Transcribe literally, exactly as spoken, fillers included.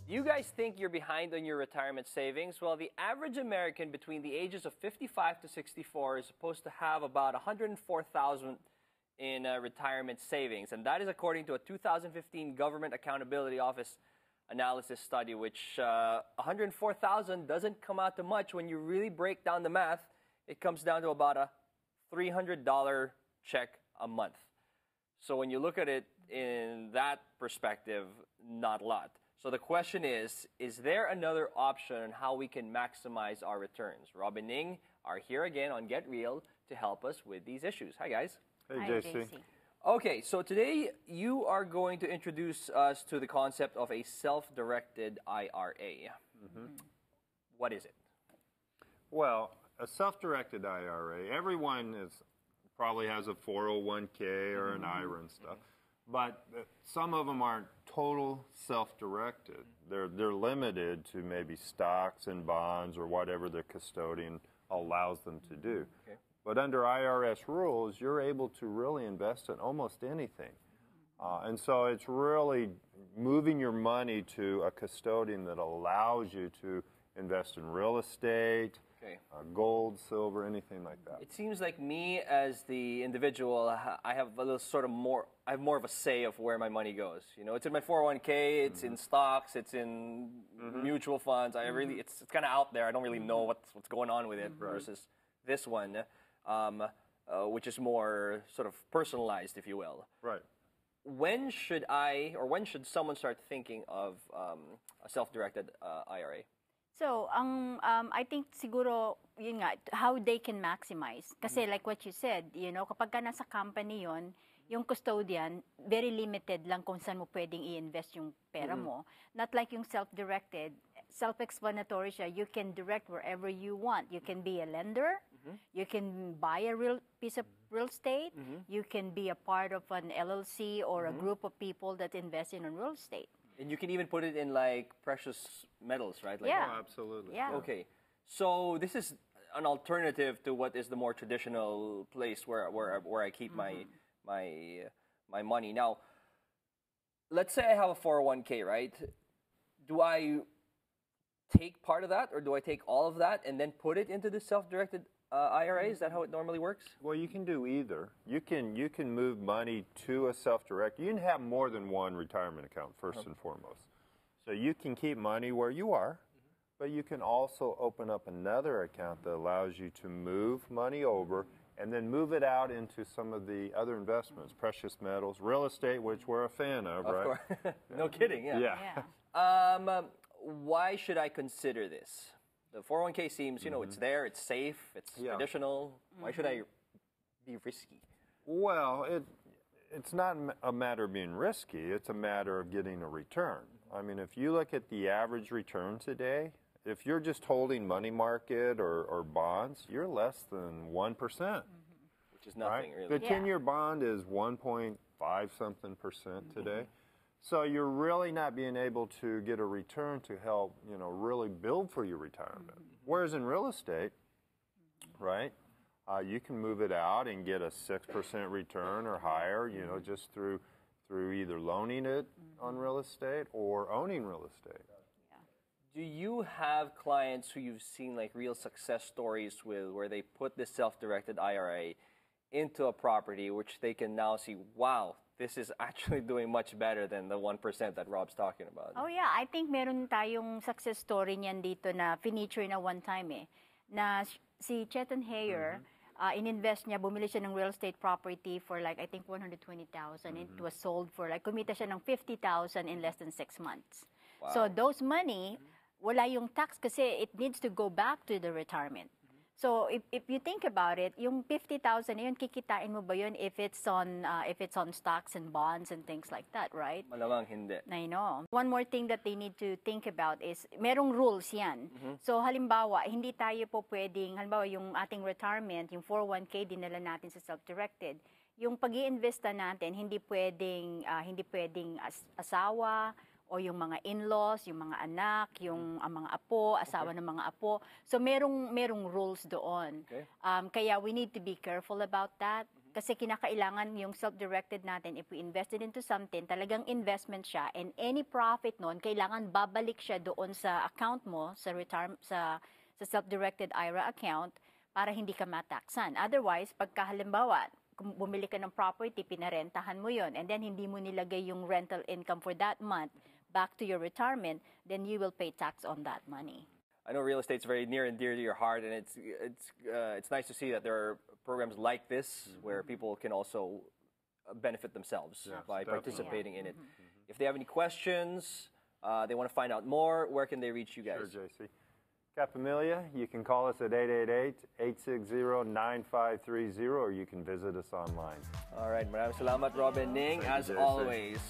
You guys think you're behind on your retirement savings? Well, the average American between the ages of fifty-five to sixty-four is supposed to have about one hundred four thousand in uh, retirement savings, and that is according to a two thousand fifteen Government Accountability Office analysis study, which uh, one hundred four thousand doesn't come out to much. When you really break down the math, it comes down to about a three hundred dollar check a month. So when you look at it in that perspective, not a lot. So the question is, is there another option on how we can maximize our returns? Rob and Ning are here again on Get Real to help us with these issues. Hi, guys. Hey, Hi, J C. J C. Okay, so today you are going to introduce us to the concept of a self-directed I R A. Mm-hmm. What is it? Well, a self-directed I R A, everyone is probably has a four oh one K or an I R A and stuff, but some of them aren't total self-directed. They're, they're limited to maybe stocks and bonds or whatever the custodian allows them to do. Okay. But under I R S rules, you're able to really invest in almost anything. Uh, and so it's really moving your money to a custodian that allows you to invest in real estate, Okay. uh, gold, silver, anything like that. It seems like me as the individual, I have a little sort of more, I have more of a say of where my money goes. You know, it's in my four oh one K, it's mm-hmm. in stocks, it's in mm-hmm. mutual funds. I really, it's, it's kind of out there. I don't really know what's, what's going on with it right. versus this one, um, uh, which is more sort of personalized, if you will. Right. When should I, or when should someone start thinking of um, a self-directed uh, I R A? So, ang, um, I think siguro, yun nga, how they can maximize. Kasi mm-hmm. like what you said, you know, kapag ka nasa company yon, yung custodian, very limited lang kung saan mo pwedeng i-invest yung pera mm-hmm. mo. Not like yung self-directed, self-explanatory siya, you can direct wherever you want. You can be a lender, mm-hmm. you can buy a real piece of real estate, mm-hmm. you can be a part of an L L C or mm-hmm. a group of people that invest in real estate. And you can even put it in like precious metals, right? Like, yeah. Oh, absolutely. Yeah. Okay. So this is an alternative to what is the more traditional place where where where I keep mm-hmm. my my my money. Now, let's say I have a four oh one K, right? Do I take part of that, or do I take all of that and then put it into the self-directed uh, I R A? Is that how it normally works? Well, you can do either. You can you can move money to a self-direct. You can have more than one retirement account, first uh-huh. and foremost. So you can keep money where you are, mm-hmm. but you can also open up another account that allows you to move money over and then move it out into some of the other investments, precious metals, real estate, which we're a fan of, of right? Course. No kidding, yeah. Yeah. yeah. Um, um, why should I consider this? The four oh one K seems, you know, mm-hmm. it's there, it's safe, it's yeah. traditional. Mm-hmm. Why should I be risky? Well, it it's not a matter of being risky. It's a matter of getting a return. I mean, if you look at the average return today, if you're just holding money market or, or bonds, you're less than one percent. Mm-hmm. Which is nothing, right? really. The ten-year yeah. bond is one point five something percent today. Mm-hmm. So you're really not being able to get a return to help, you know, really build for your retirement. Mm-hmm. Whereas in real estate, right, uh, you can move it out and get a six percent return or higher, you know, just through through either loaning it mm-hmm. on real estate or owning real estate. Yeah. Do you have clients who you've seen like real success stories with where they put this self-directed I R A into a property which they can now see, wow, this is actually doing much better than the one percent that Rob's talking about? Oh yeah, I think meron tayong success story niyan dito na feature na one time eh. Na si Chetan Heyer, mm-hmm. uh, ininvest niya, bumili siya ng real estate property for like, I think one hundred twenty thousand. Mm-hmm. It was sold for like, kumita siya ng fifty thousand in less than six months. Wow. So those money, wala yung tax kasi it needs to go back to the retirement. So if, if you think about it, yung fifty thousand yun, kikitain mo ba yun if it's on uh, if it's on stocks and bonds and things like that, right? Malamang hindi. I know. One more thing that they need to think about is merong rules yan. Mm-hmm. So halimbawa, hindi tayo po pwedeng, halimbawa yung ating retirement, yung four oh one K dinala natin sa self-directed, yung pag-iinvesta natin, hindi pwedeng uh, hindi pwedeng as asawa, o yung mga in-laws, yung mga anak, yung ang mga apo, asawa okay. ng mga apo. So merong merong rules doon. Okay. Um, kaya we need to be careful about that. Mm-hmm. Kasi kinakailangan yung self-directed natin, if we invested into something, talagang investment siya, and any profit nun, kailangan babalik siya doon sa account mo, sa retirement, sa, sa self-directed I R A account, para hindi ka mataksan. Otherwise, pagka halimbawa, kung bumili ka ng property, pinarentahan mo yon, and then hindi mo nilagay yung rental income for that month back to your retirement, then you will pay tax on that money. I know real estate's very near and dear to your heart, and it's it's uh, it's nice to see that there are programs like this mm-hmm. where people can also benefit themselves yes, by definitely. participating yeah. in it. Mm-hmm. If they have any questions, uh, they want to find out more, where can they reach you guys? Sure, J C. Capamilia, you can call us at eight eight eight, eight six zero, nine five three zero, or you can visit us online. All right, maraming salamat, Rob and Ning, Thank as you, J C. always.